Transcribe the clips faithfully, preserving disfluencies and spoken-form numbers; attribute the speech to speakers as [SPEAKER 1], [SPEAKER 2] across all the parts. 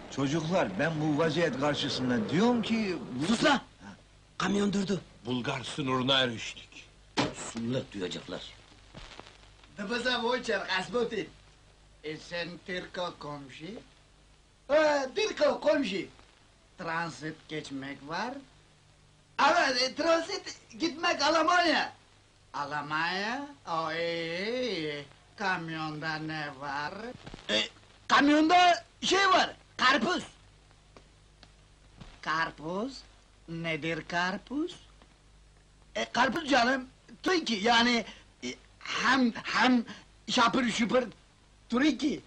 [SPEAKER 1] Çocuklar, ben bu vaziyet karşısında diyorum ki...
[SPEAKER 2] Sus lan! Kamyon durdu.
[SPEAKER 3] Bulgar sınırına eriştik.
[SPEAKER 2] Sünnet duyacaklar.
[SPEAKER 4] Dımıza voçer kasboti. E sen Türko komşu? Ee, Türko komşu. Transit geçmek var. Ama e, transit gitmek Almanya. Almanya? O iyi, iyi. Kamyonda ne var? E, kamyonda şey var, karpuz. Karpuz? Nedir karpuz? E, karpuz canım, Türki yani... e, hem hem şapır şupır Türki.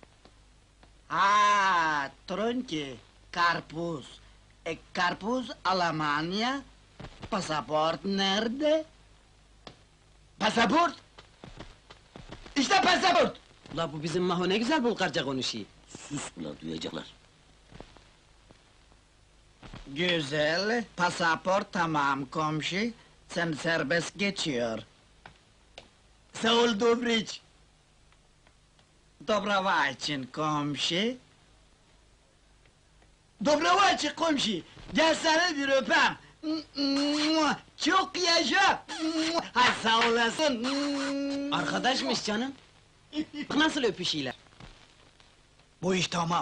[SPEAKER 4] Ha, Türki, karpuz. E, karpuz Almanya, pasaport nerede? Pasaport? İşte pasaport!
[SPEAKER 2] Ula bu bizim Maho ne güzel Bulgarca konuşuyor. Sus ulan duyacaklar.
[SPEAKER 4] Güzel, pasaport tamam komşu, sen serbest geçiyor. Saul Dobriç. Dobrovaçin komşu. Dobrovaçin komşu, gel seni bir öpem. Çok yaşa! Hay sağ olasın!
[SPEAKER 2] Arkadaşmış canım. Nasıl öpüşüyorlar?
[SPEAKER 4] Bu iş tamam.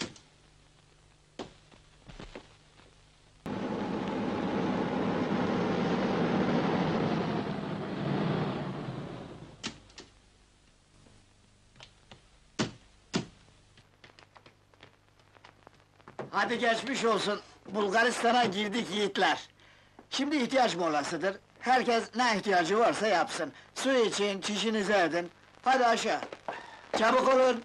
[SPEAKER 4] Hadi geçmiş olsun. Bulgaristan'a girdik yiğitler. Şimdi ihtiyaç molasıdır. Herkes ne ihtiyacı varsa yapsın. Su için, çişinizi edin. Hadi aşağı. Çabuk olun.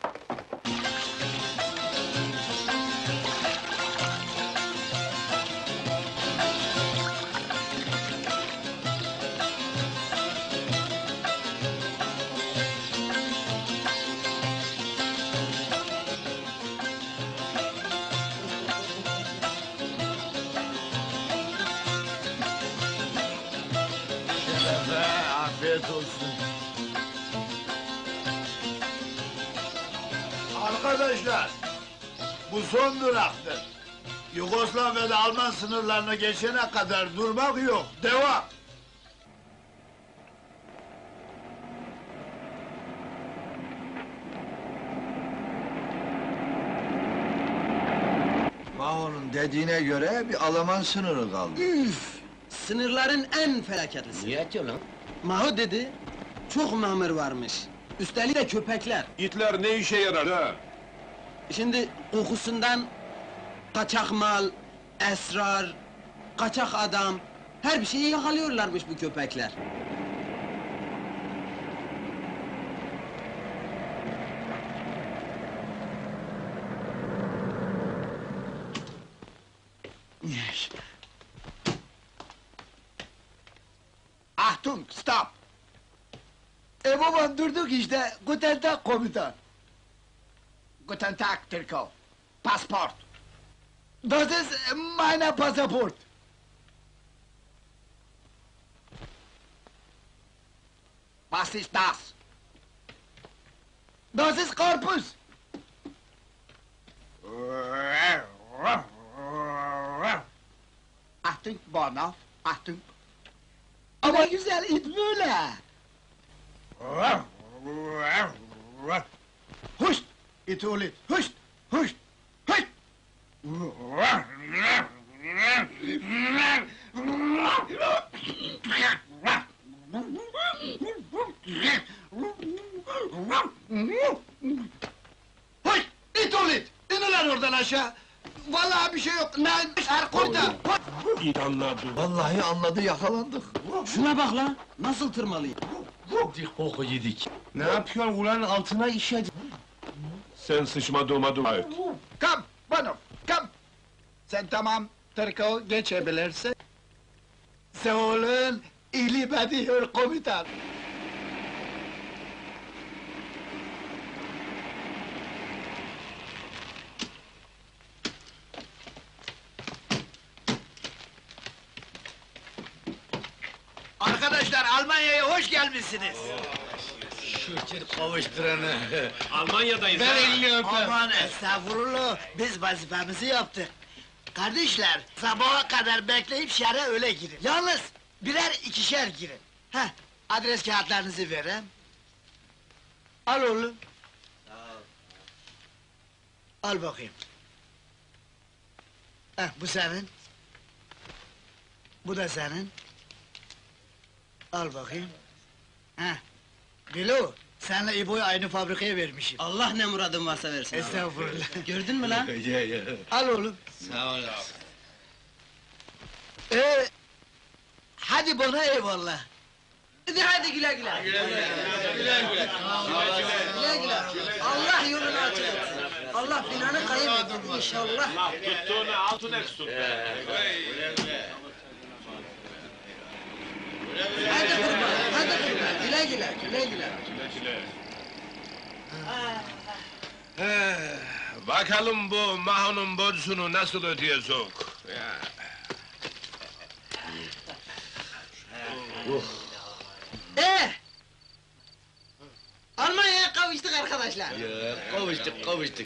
[SPEAKER 1] Şerefe, afiyet olsun.
[SPEAKER 5] Arkadaşlar, bu son duraktır. Yugoslavya'da Alman sınırlarına geçene kadar durmak yok, devam!
[SPEAKER 1] Maho'nun dediğine göre bir Alman sınırı kaldı.
[SPEAKER 2] Üf! Sınırların en felaketlisi.
[SPEAKER 3] Niye atıyor lan?
[SPEAKER 2] Maho dedi, çok mamur varmış. Üstelik de köpekler.
[SPEAKER 3] İtler ne işe yarar ha?
[SPEAKER 2] Şimdi kokusundan kaçak mal, esrar, kaçak adam... Her bir şeyi yakalıyorlarmış bu köpekler.
[SPEAKER 4] Achtung, stop! E baba durduk işte, Guten Tag komutan. Guten Tag, Türko. Passport. Das ist meine Passport. Was ist das? Das ist Korpus. Achtung, Borna, Achtung. Ama güzel it böyle. Huşt! İt oğlu it, huşt! Huşt! Huşt! Huşt! İt oğlu it! İn ulan oradan aşağı! Vallahi bir şey yok, ben er koyda!
[SPEAKER 3] İt anladı.
[SPEAKER 1] Vallahi anladı, yakalandık.
[SPEAKER 2] Şuna bak lan, nasıl tırmalıyor?
[SPEAKER 3] Dik koku yedik.
[SPEAKER 5] Ne yapıyorsun ulan altına işe?
[SPEAKER 3] Sen sıçmadığıma dua et.
[SPEAKER 4] Kam, Banov, kam! Sen tamam, Türko geçebilirsin. Seul'un iyiliği bediyor komutan. Arkadaşlar, Almanya'ya hoş gelmişsiniz.
[SPEAKER 5] Şükür kavuşturana.
[SPEAKER 3] Almanya'dayız
[SPEAKER 5] Ver
[SPEAKER 3] ha!
[SPEAKER 5] elini öpeyim.
[SPEAKER 4] Aman estağfurullah, biz vazifemizi yaptık. Kardeşler, sabaha kadar bekleyip şehre öyle girin. Yalnız birer ikişer girin. Heh, adres kağıtlarınızı vereyim. Al oğlum. Al bakayım. Heh, bu senin. Bu da senin. Al bakayım. Heh. Bilo, senle İbo'yu aynı fabrikaya vermişim.
[SPEAKER 2] Allah ne muradın varsa versin. abi.
[SPEAKER 4] Estağfurullah.
[SPEAKER 2] Gördün mü lan?
[SPEAKER 4] Al oğlum.
[SPEAKER 5] Sağ olasın.
[SPEAKER 4] Ee, hadi bana eyvallah.
[SPEAKER 2] Hadi hadi güle güle. Güle güle. Güle güle. Allah yolunu açık etsin. Allah binanı kaybetsin inşallah.
[SPEAKER 3] Tuttuğunu altın etsin!
[SPEAKER 2] Hadi kurban, hadi kurban. Güle güle, güle güle.
[SPEAKER 3] Bakalım bu Maho'nun borcunu nasıl ödeyecek?
[SPEAKER 2] Ee! Almanya'ya kavuştuk arkadaşlar.
[SPEAKER 5] Ya, kavuştuk, kavuştuk.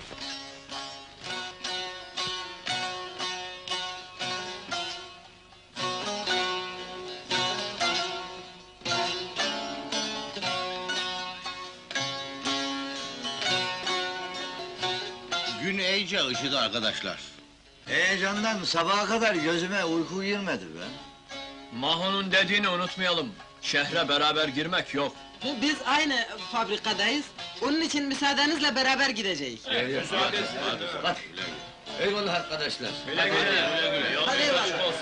[SPEAKER 5] Gün iyice ışıdı arkadaşlar.
[SPEAKER 1] Heyecandan sabaha kadar gözüme uyku girmedi be.
[SPEAKER 6] Maho'nun dediğini unutmayalım. Şehre beraber girmek yok.
[SPEAKER 2] Biz aynı fabrikadayız. Onun için müsaadenizle beraber gideceğiz.
[SPEAKER 5] Eyvallah arkadaşlar.
[SPEAKER 2] Hadi eyvallah.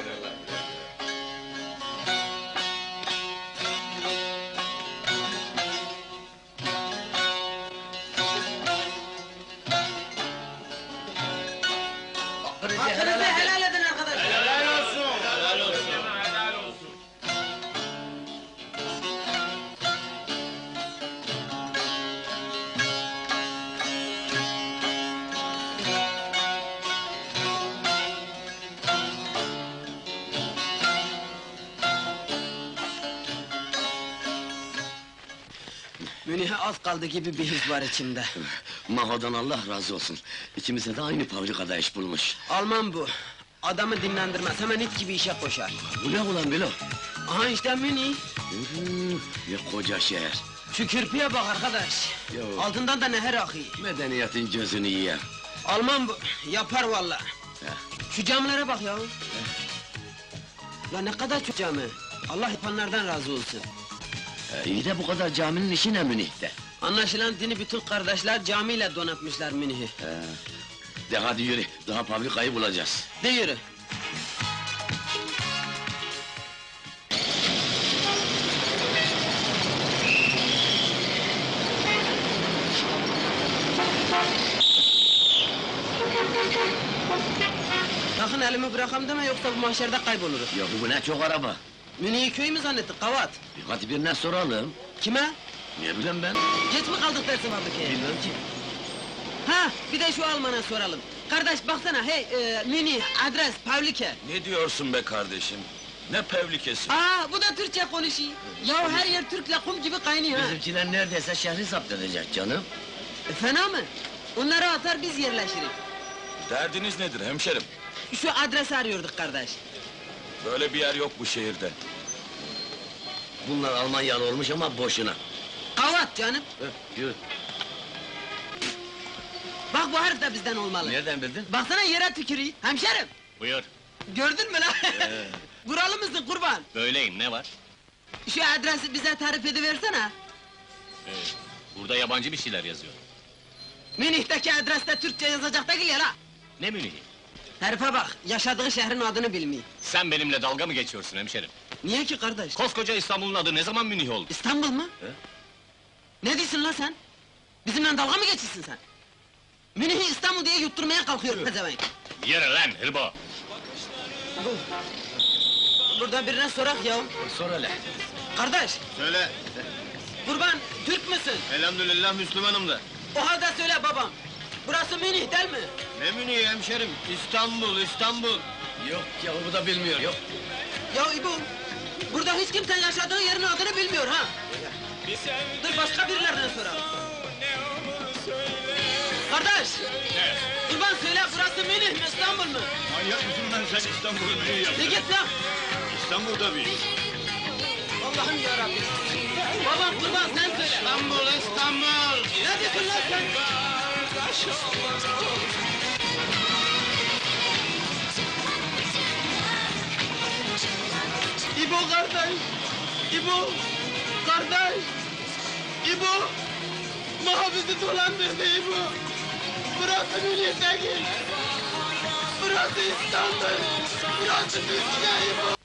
[SPEAKER 2] Hakkınızı helal edin arkadaşlar. Münih'e az kaldı gibi bir his var içimde.
[SPEAKER 7] Maho'dan Allah razı olsun. İkimize de aynı fabrikada iş bulmuş.
[SPEAKER 2] Alman bu. Adamı dinlendirmez, hemen it gibi işe koşar.
[SPEAKER 7] Bu ne ulan Bilo?
[SPEAKER 2] Aha işte Münih.
[SPEAKER 7] Yürü, ne koca şehir.
[SPEAKER 2] Şu kirpiye bak arkadaş.
[SPEAKER 7] Yo.
[SPEAKER 2] Altından da neher akıyor.
[SPEAKER 7] Medeniyetin gözünü yiyen.
[SPEAKER 2] Alman bu, yapar valla. Şu camlara bak ya. La ne kadar çok cami. Allah yapanlardan razı olsun.
[SPEAKER 7] Ee, iyi de bu kadar caminin işi ne Münih'te?
[SPEAKER 2] Anlaşılan dini bütün kardeşler camiyle donatmışlar Münih'i.
[SPEAKER 7] De hadi yürü, daha fabrikayı bulacağız.
[SPEAKER 2] De yürü. Sakın elimi bırakam deme yoksa bu mahşerde kaybolurum.
[SPEAKER 7] Ya bu ne çok araba.
[SPEAKER 2] Münih'i köy mü zannettik kavat?
[SPEAKER 7] Hadi birine soralım.
[SPEAKER 2] Kime?
[SPEAKER 7] Ne bileyim ben?
[SPEAKER 2] Geç mi kaldık dersin fabrikaya?
[SPEAKER 7] Bilmem ki.
[SPEAKER 2] Ha, bir de şu Alman'a soralım. Kardeş baksana, hey, e, Münih, adres, Pavlike.
[SPEAKER 6] Ne diyorsun be kardeşim? Ne pevlikesi?
[SPEAKER 2] Aa, bu da Türkçe konuşuyor. Ya her yer Türk'le kum gibi kaynıyor ha.
[SPEAKER 7] Bizimkiler neredeyse şehri zapt edecek canım.
[SPEAKER 2] E, fena mı? Onları atar biz yerleşiriz.
[SPEAKER 6] Derdiniz nedir hemşerim?
[SPEAKER 2] Şu adresi arıyorduk kardeş.
[SPEAKER 6] Böyle bir yer yok bu şehirde.
[SPEAKER 7] Bunlar Almanyalı olmuş ama boşuna.
[SPEAKER 2] Kavat canım.
[SPEAKER 7] Heh, yürü.
[SPEAKER 2] Bak bu harf da bizden olmalı.
[SPEAKER 7] Nereden bildin?
[SPEAKER 2] Baksana yere tükürüyor. Hemşerim,
[SPEAKER 6] Buyur,
[SPEAKER 2] gördün mü lan? Buralı mısın kurban?
[SPEAKER 6] böyleyim, ne var?
[SPEAKER 2] Şu adresi bize tarif ediversene.
[SPEAKER 6] Burada yabancı bir şeyler yazıyor.
[SPEAKER 2] Münih'teki adreste Türkçe yazacak değil ya la.
[SPEAKER 6] Ne Münih'i?
[SPEAKER 2] Herife bak, yaşadığı şehrin adını bilmiyor.
[SPEAKER 6] Sen benimle dalga mı geçiyorsun hemşerim?
[SPEAKER 2] Niye ki kardeş?
[SPEAKER 6] Koskoca İstanbul'un adı ne zaman Münih oldu?
[SPEAKER 2] İstanbul mu? Ne diyorsun lan sen? Bizimle dalga mı geçiyorsun sen? Münih'i İstanbul diye yutturmaya kalkıyor pezevenk.
[SPEAKER 6] Yere lan hırbo!
[SPEAKER 2] Burada birine sorak ya.
[SPEAKER 7] Sor hele.
[SPEAKER 2] Kardeş,
[SPEAKER 5] Söyle,
[SPEAKER 2] kurban, Türk müsün?
[SPEAKER 5] elhamdülillah Müslümanım da.
[SPEAKER 2] O halde söyle babam. Burası Münih değil mi?
[SPEAKER 5] Ne Münih'i hemşerim? İstanbul, İstanbul.
[SPEAKER 7] Yok ya bu da bilmiyor. Yok.
[SPEAKER 2] Ya İbo, burada hiç kimse yaşadığı yerin adını bilmiyor ha. Dur başka birilerine soralım. Kardeş! Kurban söyle, burası Münih mi, İstanbul mu?
[SPEAKER 5] Manyak mısın lan sen İstanbul'u nereye yaptın?
[SPEAKER 2] De git lan!
[SPEAKER 5] İstanbul tabii.
[SPEAKER 2] Allah'ım yarabbim! Babam kurban sen söyle!
[SPEAKER 5] İstanbul, İstanbul!
[SPEAKER 2] Ne diyorsun lan sen? İbo kardeş! İbo! Kardeş! İbo! Maha bizi dolandırdı İbo! Burası Münih değil! Burası İstanbul! Burası Türkiye İbo!